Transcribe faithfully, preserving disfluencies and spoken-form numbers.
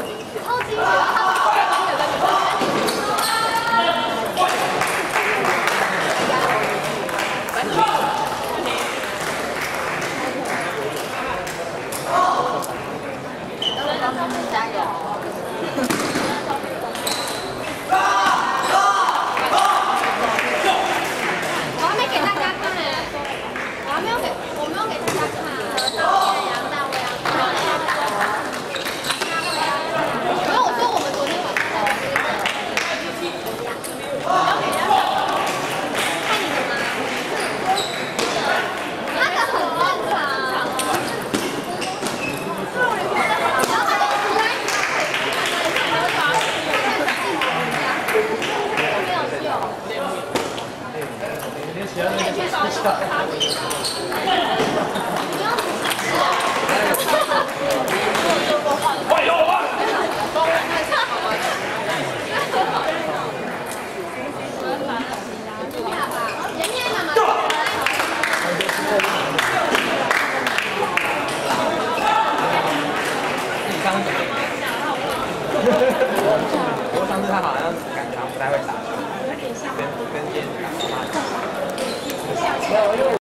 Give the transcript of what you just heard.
超惊险，他超惊险的，你们。加油！我还没给大家看呢，我还没有给，我没有给大家看。大卫啊，大卫啊，大卫啊！没有，我说我们昨天晚上的那个，我要给大家看你的吗？那个很正常。 快有啊！ 我上次他好像感觉他不太会打球，跟跟今天打。